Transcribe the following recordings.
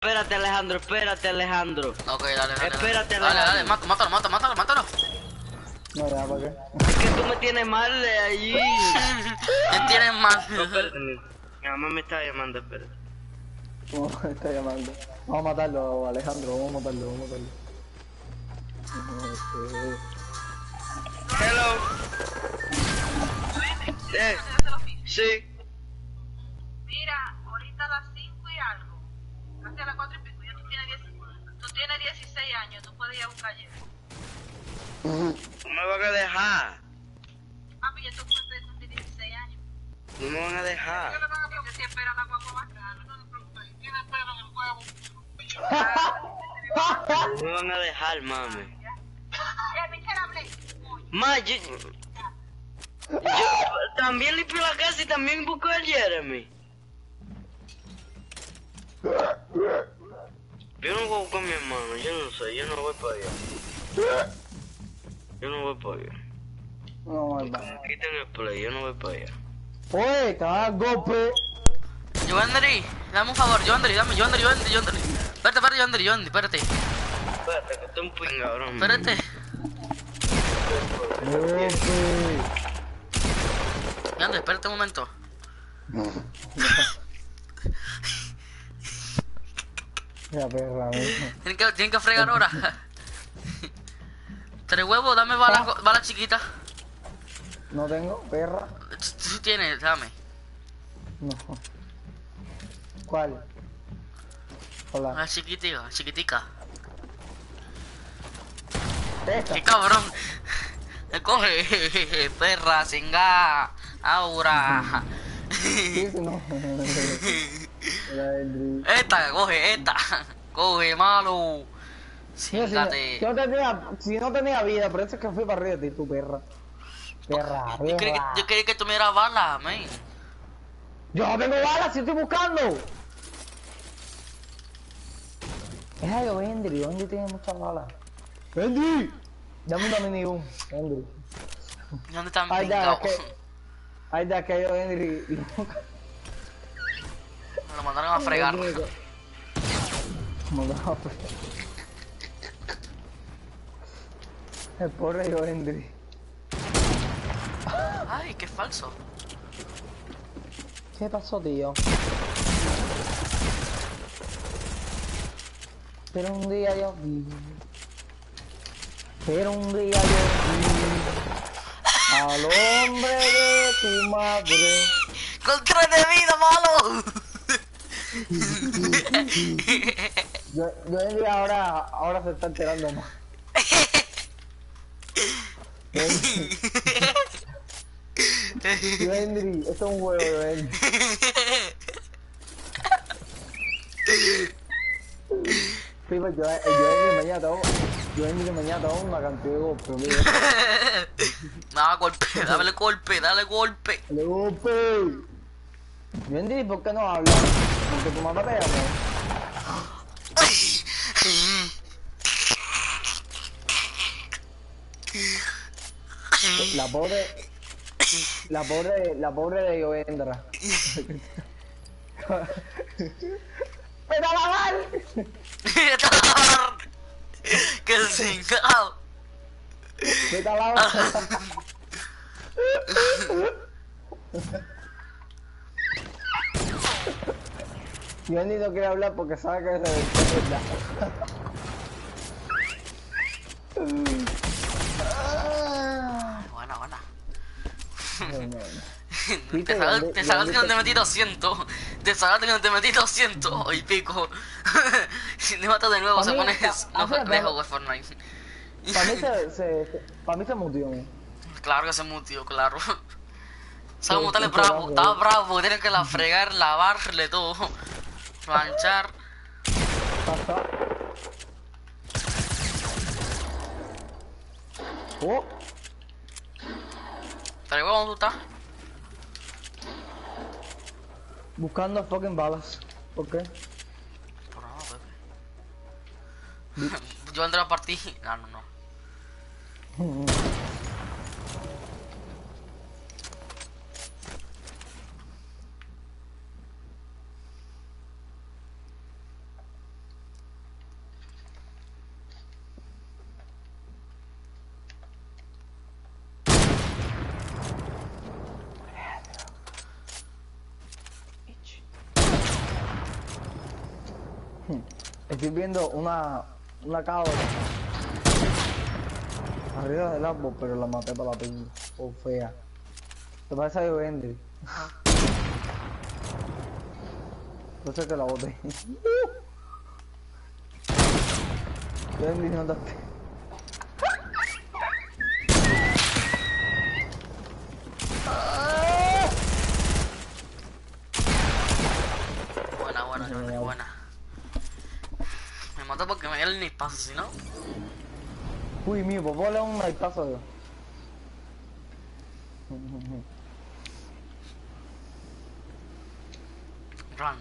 Espérate, Alejandro, espérate, Alejandro. Ok, dale. Espérate, Dale, Alejandro. mátalo. No, ya, ¿para qué? Es que tú me tienes mal de allí. ¿Quién tiene más? No, espérate, mi mamá me está llamando, espérate. ¿Cómo me está llamando? Vamos a matarlo, Alejandro, vamos a matarlo. Hello. Sí. Mira, ahorita a las 5 y algo, casi a las 4 y pico, ya tú tienes 16 años, tú puedes ir a buscar ayer. No me van a dejar. Papi, ya tú puedes cumplir 16 años. No me van a dejar. ¿Qué le van a pedir? Que si esperan la guagua más cara, no te preocupes. ¿Quién espera el huevo? No me van a dejar, mami. Michelle, hablé. Ma, yo también limpio la casa y también busco a Jeremy. Yo no voy con mi hermano, yo no sé, yo no voy para allá. Yo no voy para allá. No, hermano. Quiten el play, yo no voy para allá. Oye, cada golpe. Joandri, dame un favor, Joandri. Espérate, espérate. Espérate, que estoy un pingabrón. Espérate. Golpe. Joandri, espérate un momento. Ya, perra, mijo. Tienen que fregar ahora. 3 huevos, dame bala chiquita. No tengo, perra. Si tienes, dame. No. ¿Cuál? Hola. Una chiquitica. Esta. ¡Qué cabrón! Me coge, perra, singa, aura. Sí, sí, no. Era el Coge, malo. Mira, Síngate. si no tenía vida, por eso es que fui para arriba de ti, tu perra. Perra, perra. Yo quería que tuviera bala, man. Yo no tengo balas, si estoy buscando. Es algo, Vendry tiene muchas balas. Vendry, dame una minigun, Vendry. ¿Dónde están Ay, da, pingados? ay, da, que yo, Vendry. Me lo mandaron a fregar. El pobre yo, Vendry. Ay, qué falso. ¿Qué pasó, tío? Pero un día yo vi. Al hombre de tu madre. ¡Control de vida, malo! Yo Vendry ahora se está enterando más. Vendry, esto es un juego de Vendry. Sí, pues yo Vendry mañana tengo una cantidad de golpes, mira. No, golpe, dale golpe. ¡Dale golpe! Vendry, ¿por qué no hablas? Porque tu mamá pega, ¿no? La pobre de Yovendra. ¡Pero a lavar! ¡Qué cingado! ¡Vete a lavar! Yo ni no quiere hablar porque sabe que es verdad. Buena. Sí, Te salgaste que no te metí 200. Te salgaste que no te metí 200 y pico. Si te matas de nuevo, se pone. No dejo jugar Fortnite. Para mí se mutió. Claro que se mutió, claro. ¿Sabes cómo tal bravo? Estaba bravo, tienen que la fregar, lavarle todo. Planchar. Pasa. Oh. Pero ¿dónde tú estás? Buscando fucking balas. ¿Por qué? Por nada, Pepe. Yo entré a partir. No. Estoy viendo una cabra arriba del árbol, pero la maté para la pinga. O fea. ¿Te parece a Joendry? No sé que la boté. Joendry, no te... Buena. Me mató porque me dio el nispazo, si no. Uy, mío, pues vos le un paso yo. Run.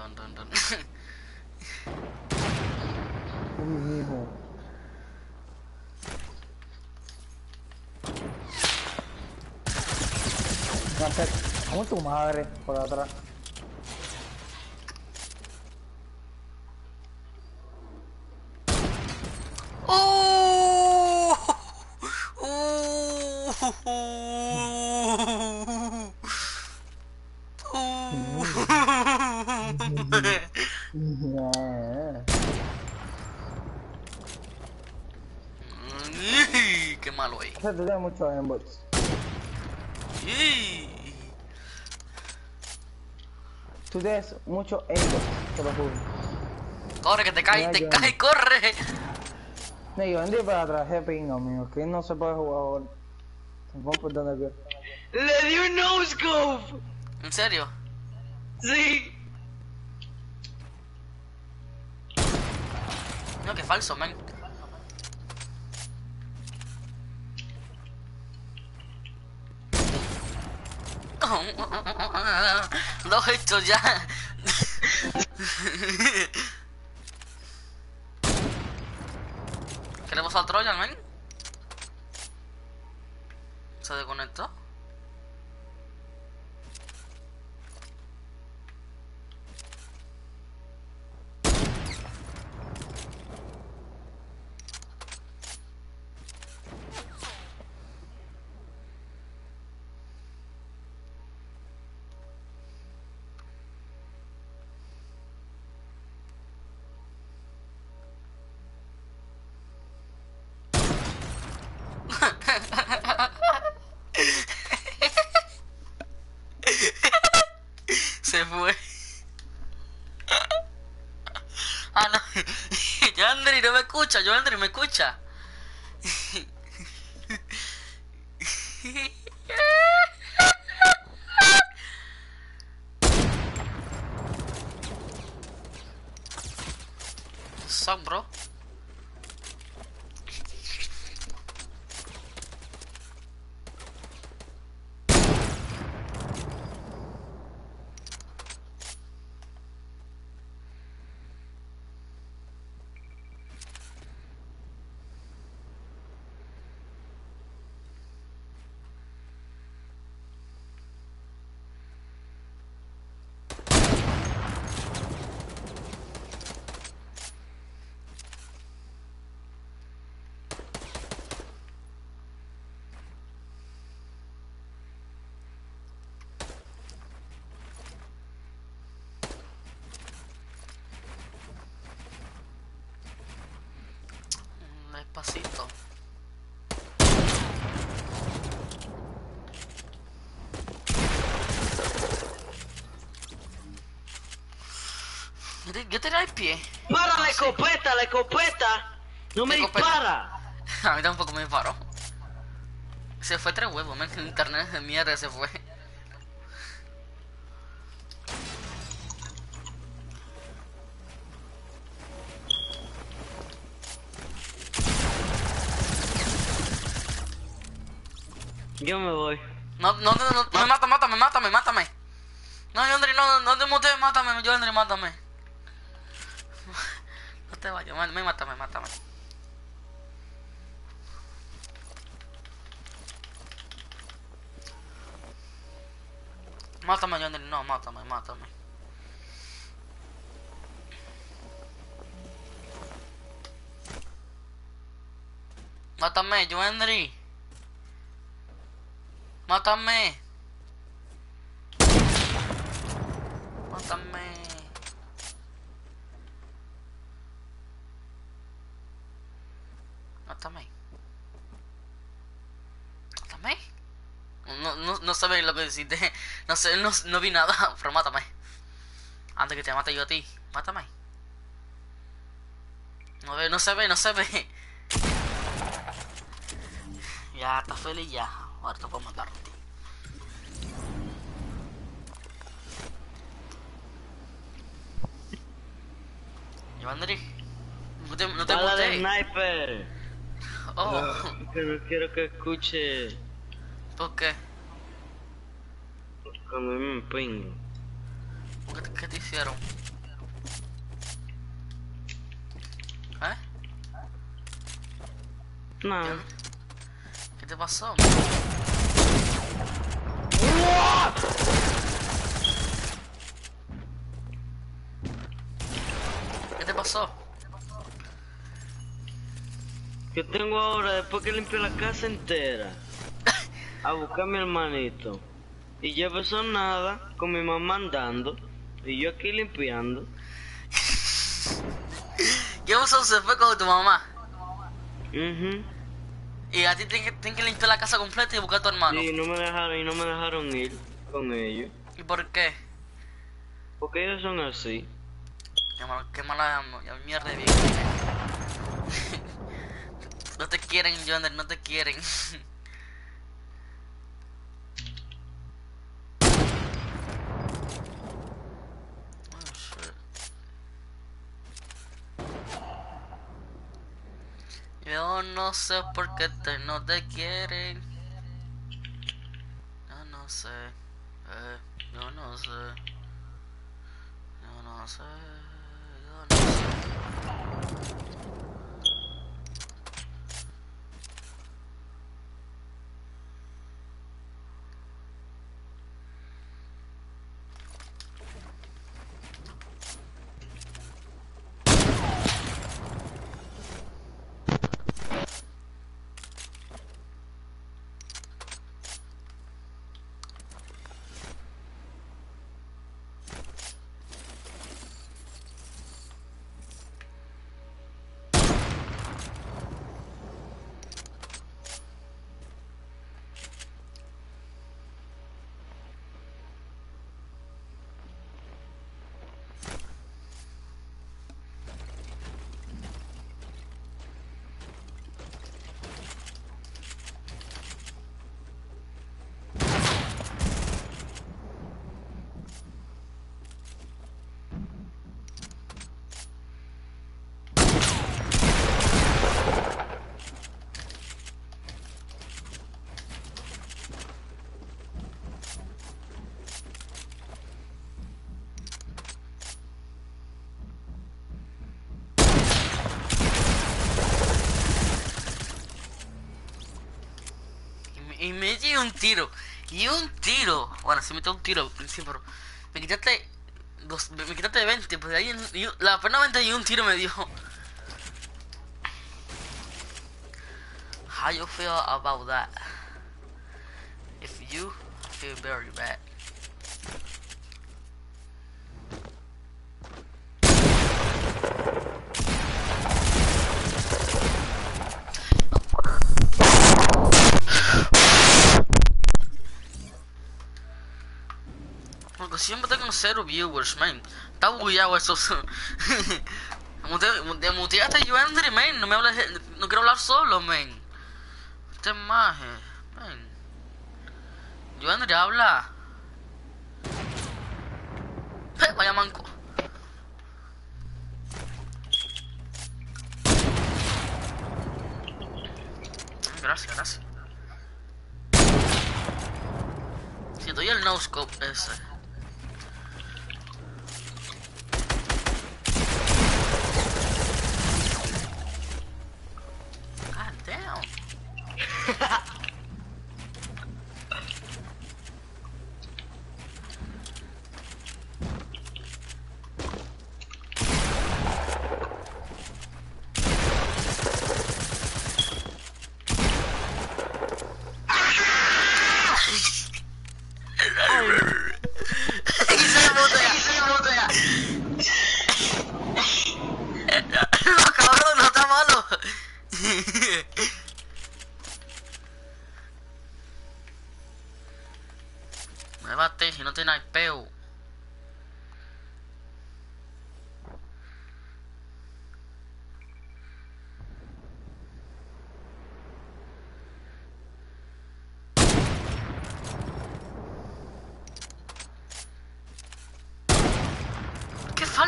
Uy, mijo. Como tu madre por atrás. Qué malo ahí. O sea, tú tienes muchos embots. Tú tienes muchos embots, te lo juro. Corre, que te caes, corre. No, yo vendí para atrás, es pinga, amigo. Que no se puede jugar ahora. Tampoco por donde que. ¡Le di un no-scope! ¿En serio? Sí. No, que falso, man. Dos hechos ya. ¿Qué le pasó al Trojan, man? ¿Se desconectó? Se fue. Ah, no. Joandri no me escucha, Joandri me escucha. Suck, bro. Despacito. Yo tenía el pie. ¡Para la escopeta, la escopeta! ¡No me ¿Qué escopeta? dispara! A mí tampoco me disparó. Se fue 3 huevos, man. El internet de mierda se fue. Yo me voy. No, mátame. No, Joandri, no te mutees, mátame, Joandri, mátame. No te vayas, mátame. Mátame, Joandri, no, mátame. Mátame, Joandri. Mátame. Mátame. Mátame. No sabes lo que deciste. No sé, no vi nada, pero mátame. Antes que te mate yo a ti. Mátame. No se ve. Ya, está feliz ya. Ahora te puedo matar. Yandri, no te Bala de gusté. sniper. Oh, Que no quiero que escuche ¿por qué? cuando me pingo. ¿Qué te hicieron? ¿Eh? No. ¿Qué te pasó? ¿Qué te pasó? ¿Qué tengo ahora después que limpio la casa entera? A buscar a mi hermanito. Y ya pasó nada con mi mamá andando. Y yo aquí limpiando. ¿Qué pasó? Se fue con tu mamá. Mhm. Y a ti tienes que limpiar la casa completa y buscar a tu hermano. Sí, no me dejaron ir con ellos. ¿Y por qué? Porque ellos son así. Qué mala mierda de vieja. No te quieren, Yonder, no te quieren. Oh, shit. Yo no sé por qué no te quieren. Yo no sé. Yo no sé. Yo no sé. Yo no sé. Y me dio un tiro. Y un tiro. Bueno, se me dio un tiro al principio, pero me quitaste me quitaste 20, pues de ahí la pena 20 y un tiro me dio. How you feel about that? If you feel very bad. Porque siempre tengo 0 viewers, man. Está bugueado eso. Muteaste yo, Andri, man. No me hables, no quiero hablar solo, man. Este maje, man. Yo, Andri, habla. Vaya manco. Gracias. Si doy el no scope ese. God damn.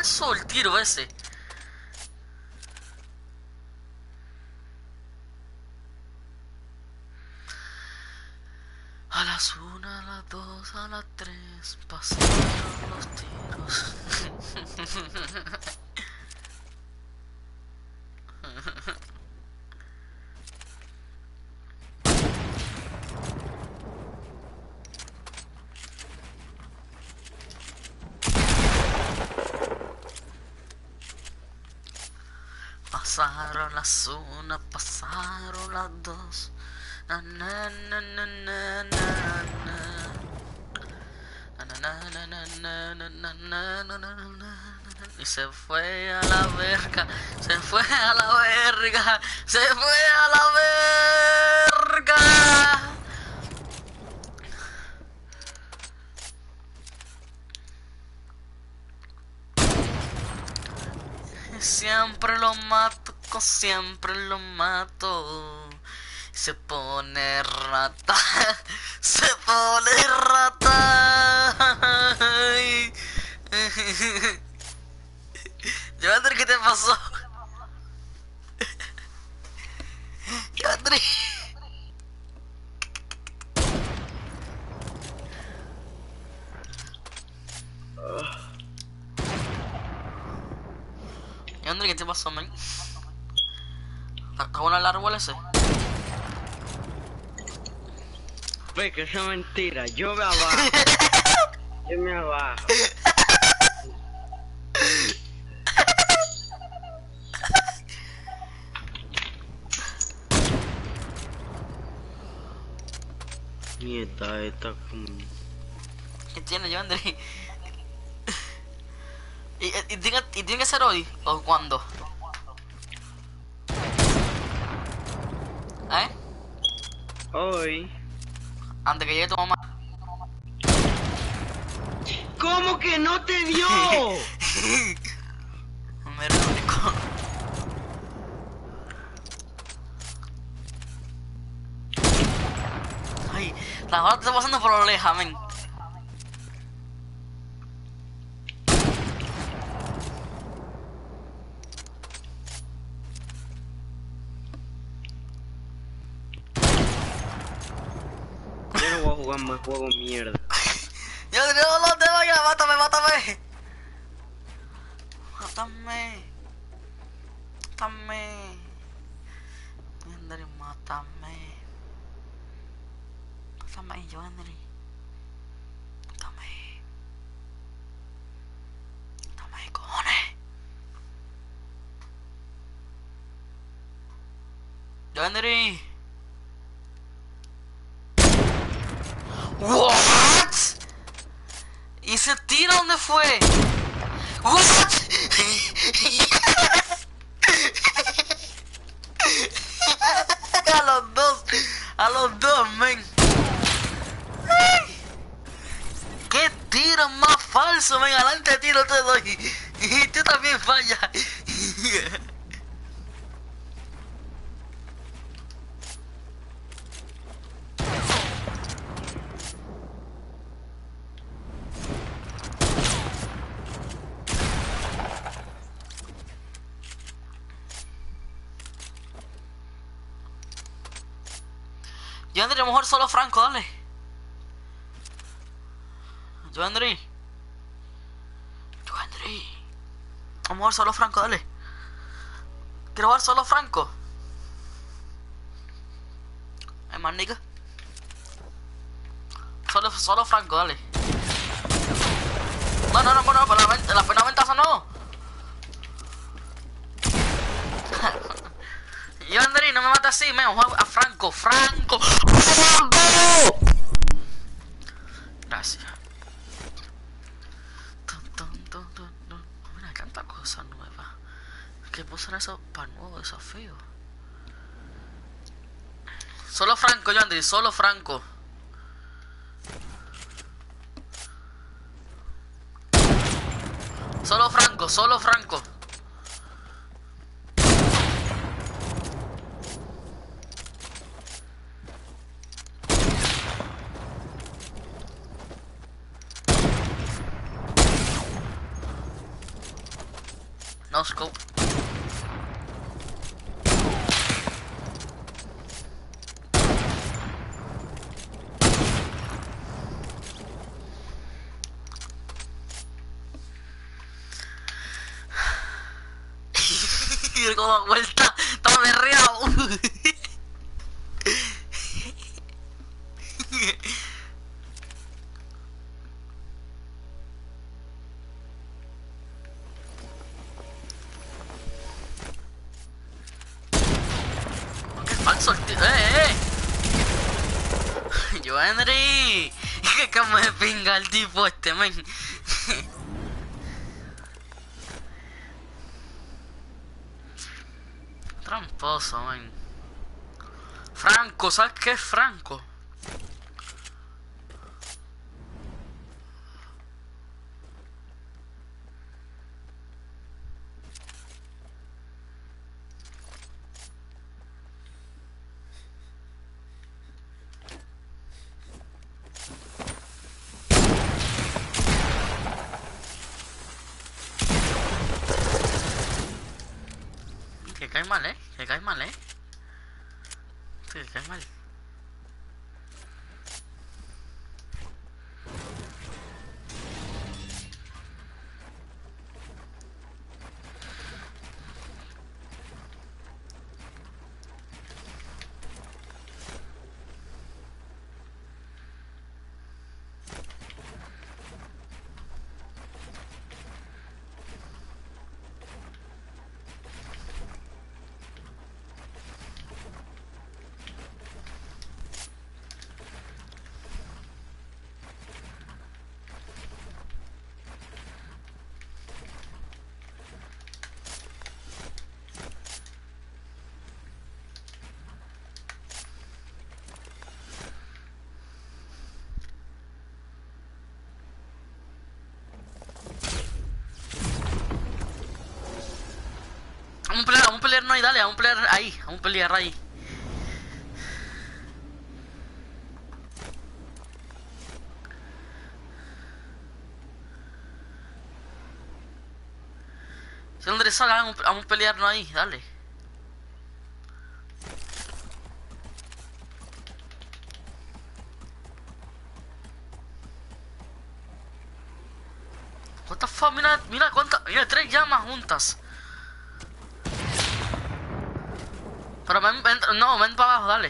pasó el tiro ese? A las 1, a las 2, a las 3 pasaron los tiros. Pasaron las 1, pasaron las 2. Na, na, na, na, na, na, na. Na, na, na, na, na, na, na, na, na, na, na. Y se fue a la verga, se fue a la verga, se fue a la verga. Siempre lo mato, siempre lo mato. Se pone rata, se pone rata. Yandri, ¿qué te pasó? Yandri. Yandri, ¿qué te pasó, man? ¿Acabó el árbol ese? Ve que eso es mentira, yo me abajo. Yo me abajo. Nieta, esta como... ¿Qué tiene, Yandri? ¿Y tiene que ser hoy o cuándo? ¿Eh? Hoy. Antes que llegue tu mamá. ¿Cómo que no te dio? Me rico. Ay, la bala te está pasando por la oreja, men. Yo no voy a jugar más juegos mierda. Yo no te vayas, mátame, mátame. Mátame. Mátame. Yandri, mátame. Mátame, Yandri. Mátame. Mátame, cojones. Yandri. What? ¿Y ese tiro dónde fue? What? A los dos, men. ¿Qué tiro más falso, men? Adelante de tiro te doy. Y tú también fallas. Yandri, a lo mejor solo Franco, dale. Yandri. A lo mejor solo Franco, dale. Quiero jugar solo Franco. ¿Hay más nigga? Solo Franco, dale. No, pero la pena ventaja no. Yandri, no me mates así, me voy a Franco. Gracias. Mira, hay tantas cosas nuevas. ¿Qué puso eso para nuevo desafío? Solo Franco, Yandri, solo Franco. Solo Franco. scope. Y como da vuelta, estaba berreado. Qué falso el tío. Yo, Henry. Que como de pinga el tipo este, men. Tramposo, man. Franco, ¿sabes qué es Franco? Que cae mal, que cae mal, sí, que cae mal. Vamos a pelear, no hay, dale, vamos a pelear ahí, vamos a pelear ahí. Si Andrés salga, vamos a pelearnos ahí, dale. What the fuck, mira cuántas, mira 3 llamas juntas. Pero ven para abajo, dale.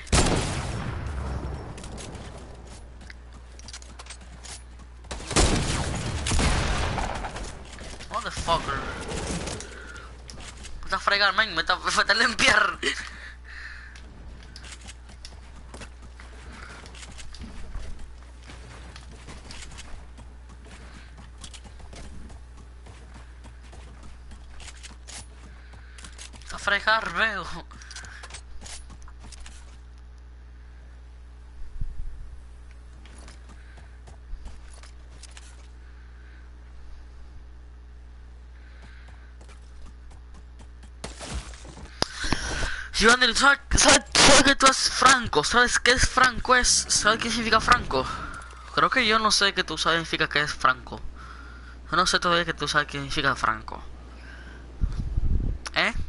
Motherfucker. Vete a fregar, man, vete a limpiar. Vete a fregar, veo. Giovanni, ¿sabes que tú eres Franco? ¿Sabes qué es Franco? ¿Sabes qué significa Franco? Creo que yo no sé que tú sabes significa qué es Franco. Yo no sé todavía que tú sabes qué significa Franco. ¿Eh?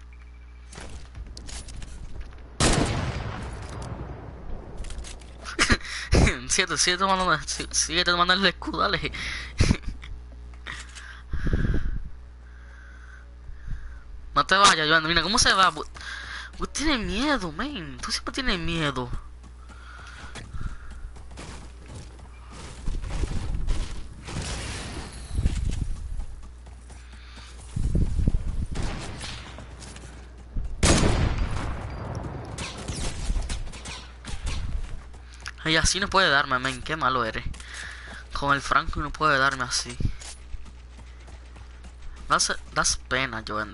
Sigue tomando el escudo, dale. No te vayas, Giovanni, mira cómo se va. Tú tienes miedo, man. Tú siempre tienes miedo. Y así no puede darme, man. Qué malo eres. Con el Franco no puede darme así. Das pena, Giovanni.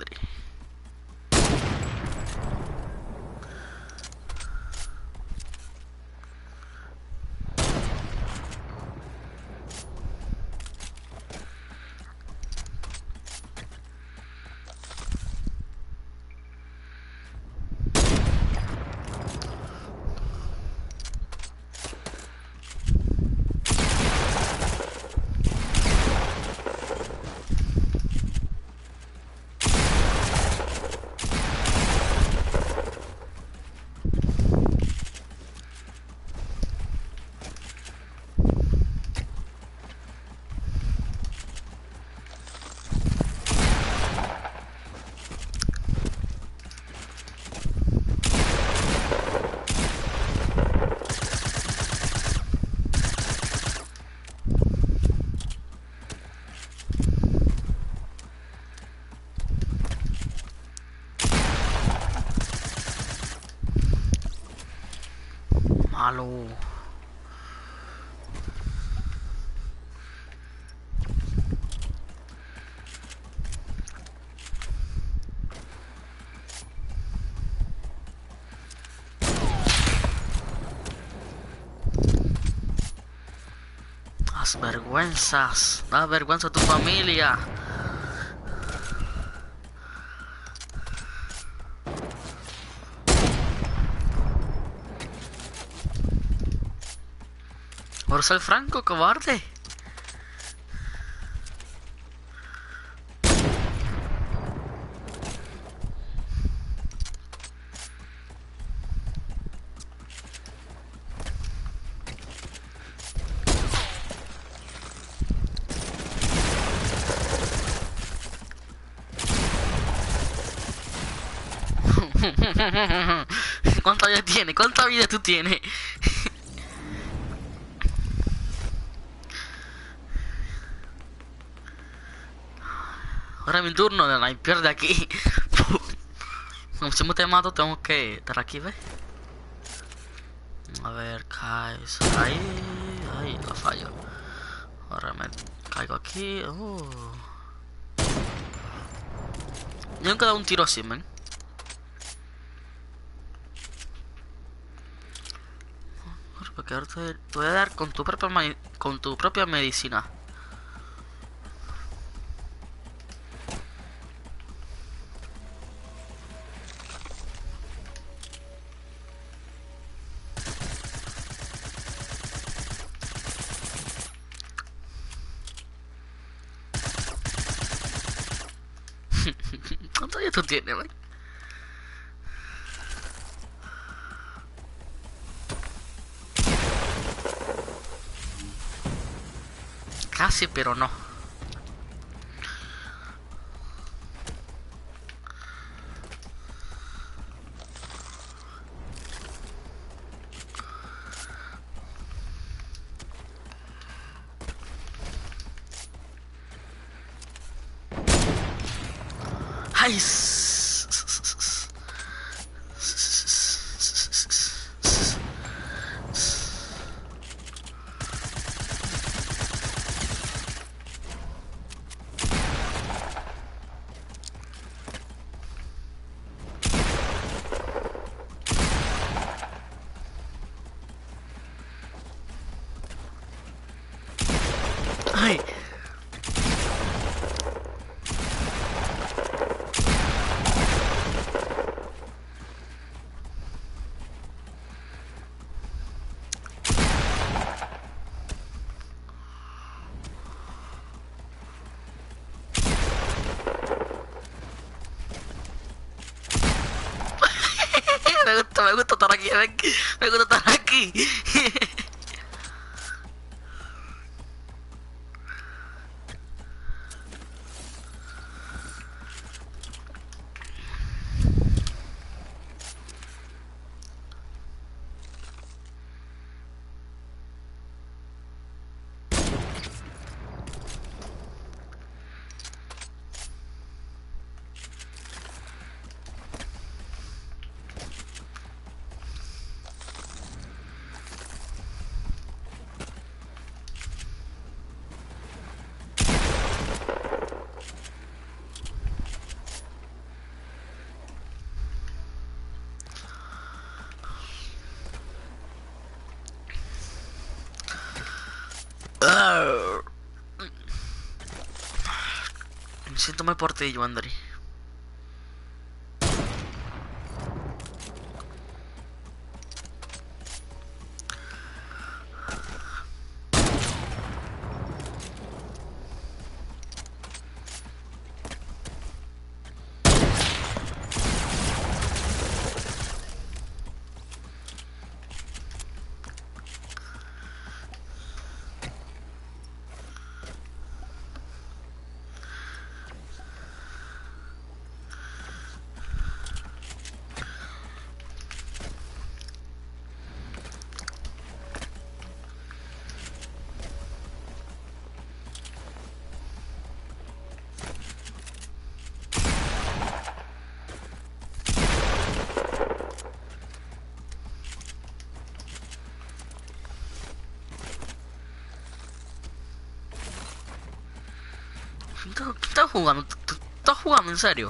malo. Las vergüenzas, da vergüenza a tu familia. Orsal Franco, cobarde. ¿Cuánta vida tiene? ¿Cuánta vida tú tienes? Ahora es mi turno de limpiar de aquí. Como si me te mato, tengo que estar aquí, ¿ves? A ver, caes ahí. Ahí, lo fallo. Ahora me caigo aquí. Yo nunca he dado un tiro así, man. Porque ahora te voy a dar con tu propia medicina. ¿Cuánto ya tú tienes, man? Casi, pero no. ¡Ay! ¡Ay! Me gusta estar aquí, me gusta estar aquí. Me siento mal por ti, Andri. ¿Tú estás jugando? ¿Tú estás jugando en serio?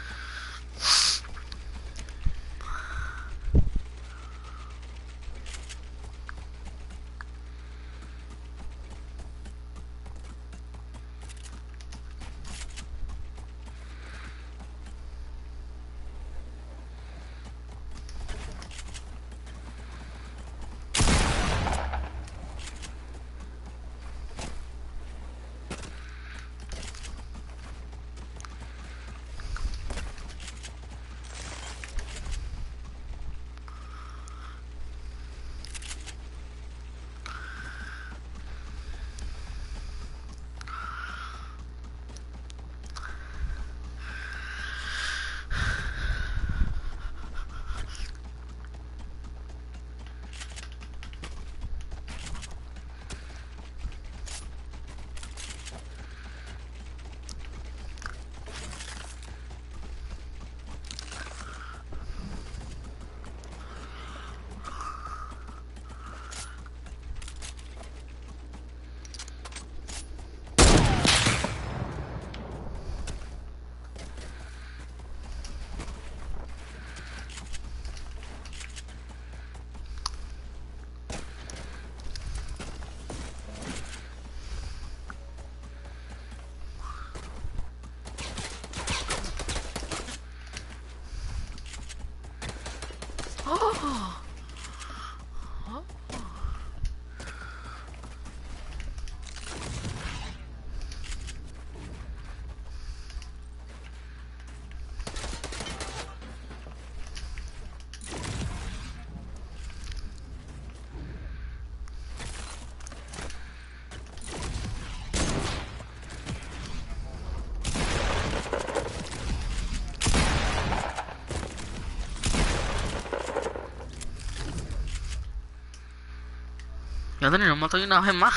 Ya tenemos mato una vez más.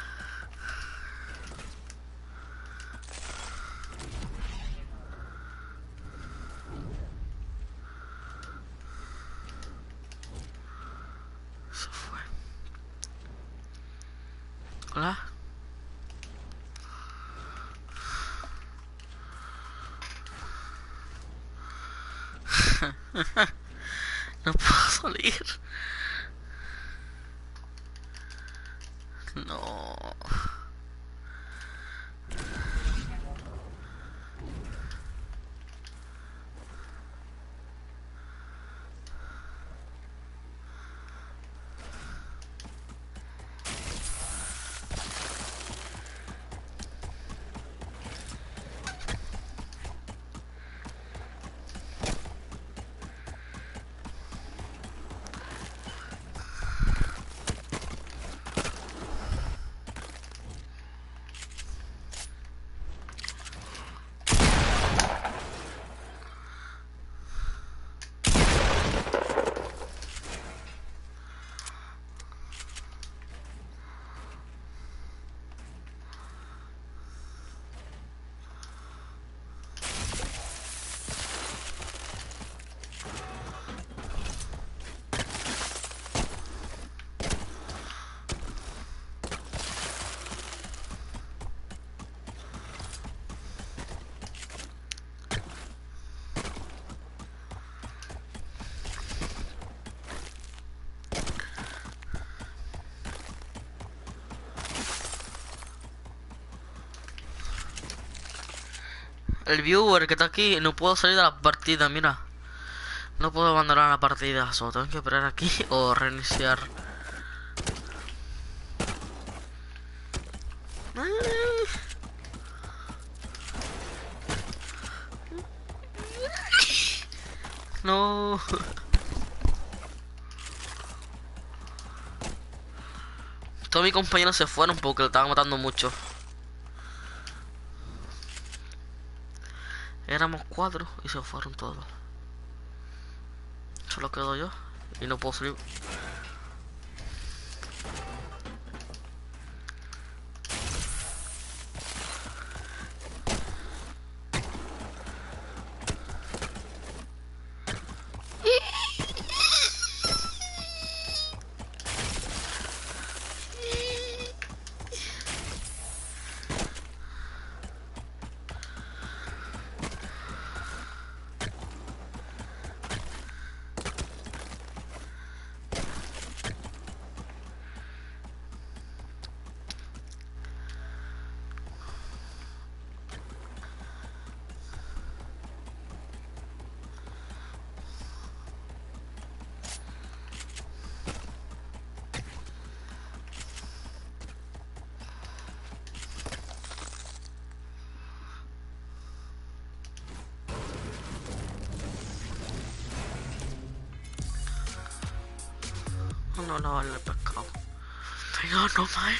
Se fue. Hola. No puedo salir. No. El viewer que está aquí no puedo salir de la partida, mira. No puedo abandonar la partida, solo tengo que esperar aquí o reiniciar. No. Todos mis compañeros se fueron porque lo estaban matando mucho. Éramos 4 y se fueron todos. Solo quedo yo y no puedo salir. No lavarle el pescado. Venga, no más.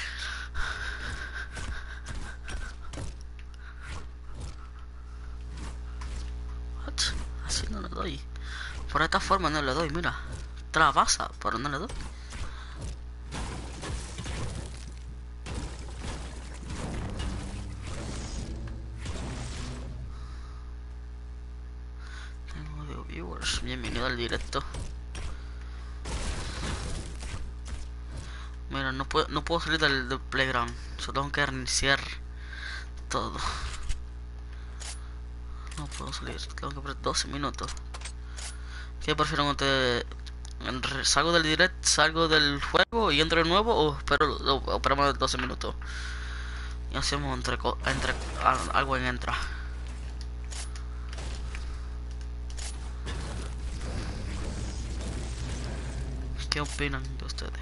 What? Así no le doy. Por esta forma no le doy, mira. Trabasa, pero no le doy. Tengo de viewers. Bienvenido al directo. Mira, no puedo salir del playground. Solo tengo que reiniciar todo. No puedo salir. Tengo que perder 12 minutos. ¿Qué prefieren ustedes? ¿Salgo del direct, salgo del juego y entro de nuevo o esperamos 12 minutos? Y hacemos algo en entra. ¿Qué opinan de ustedes?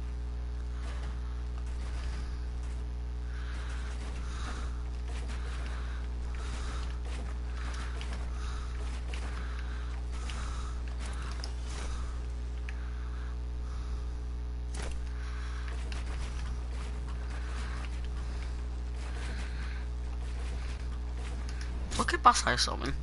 ¿Por qué pasa eso, man?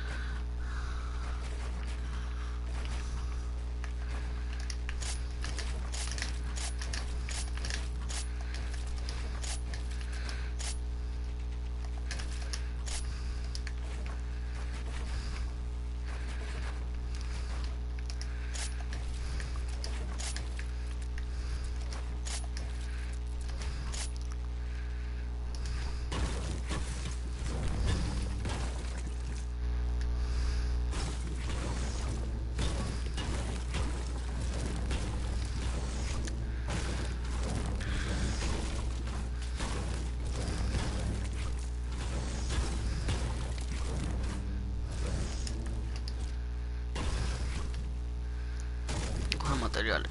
Coge materiales.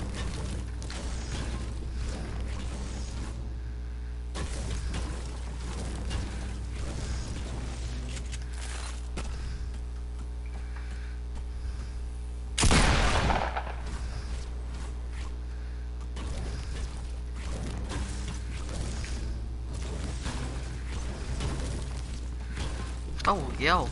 Está bugueado.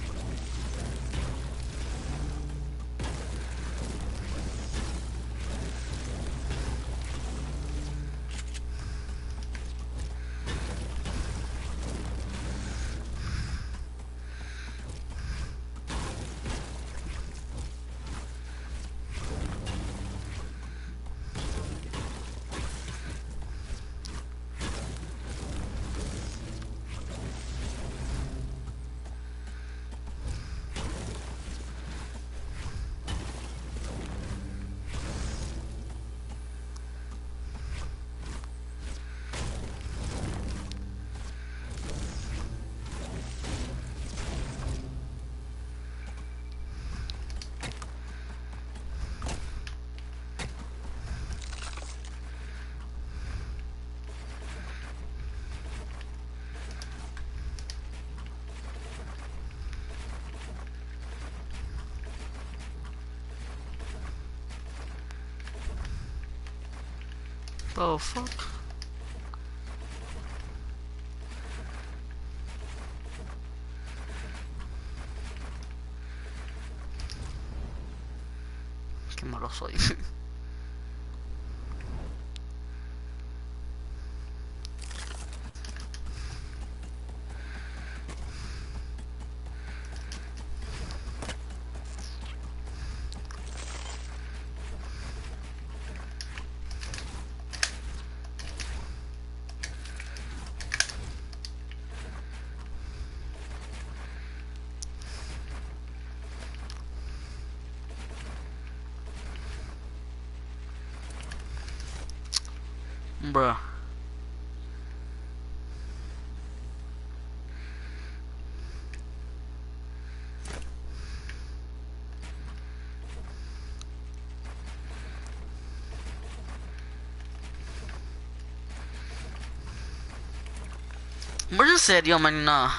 Oh fuck. Qué malo soy. Bruh. ¿En serio, man? No.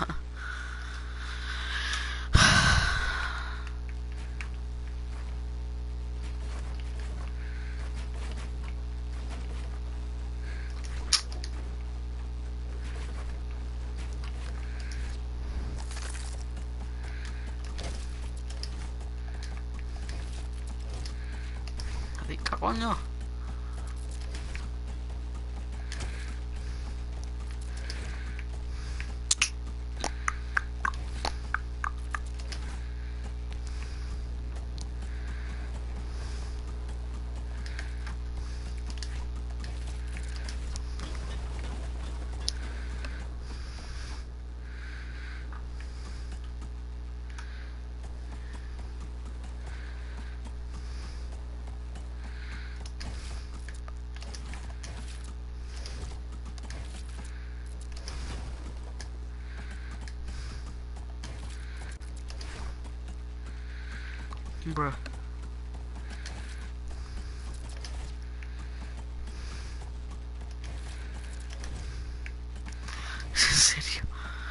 rica, coño. Bruh. ¿En serio?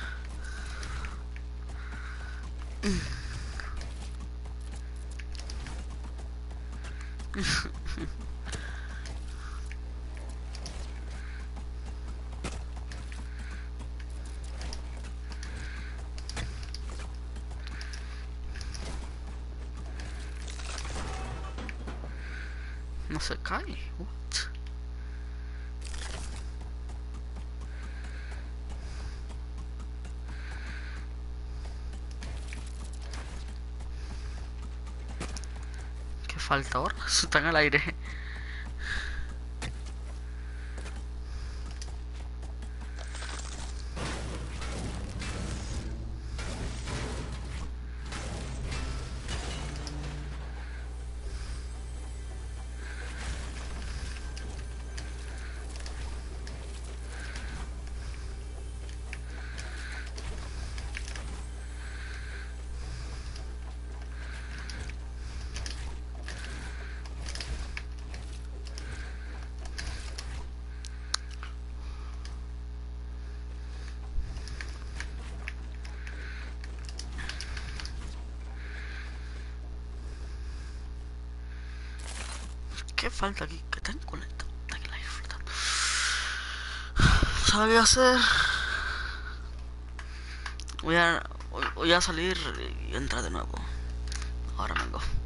No se cae. What? ¿Qué falta ahora? Está en el aire. ¿Qué falta aquí? ¿Qué tengo conectado? Aquí la flotando. ¿Sabes qué hacer? Voy a salir y entrar de nuevo. Ahora vengo.